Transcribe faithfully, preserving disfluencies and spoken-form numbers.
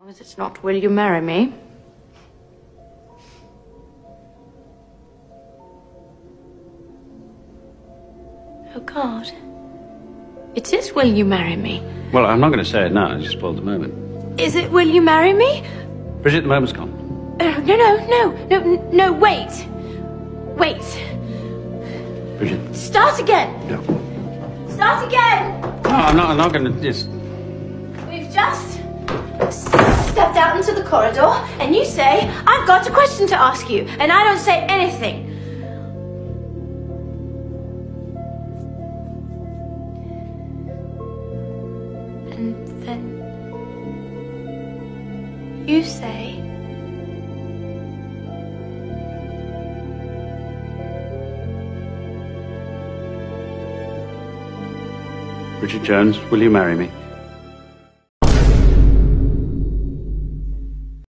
long as it's not, will you marry me? Oh, God. It is, will you marry me? Well, I'm not going to say it now. I just spoiled the moment. Is it, will you marry me? Bridget, the moment's gone. Uh, no, no, no, no, no, wait. Wait. Bridget. Start again. No. Start again. No, I'm not, I'm not going to just... We've just stepped out into the corridor, and you say, I've got a question to ask you, and I don't say anything. And then you say, Bridget Jones, will you marry me?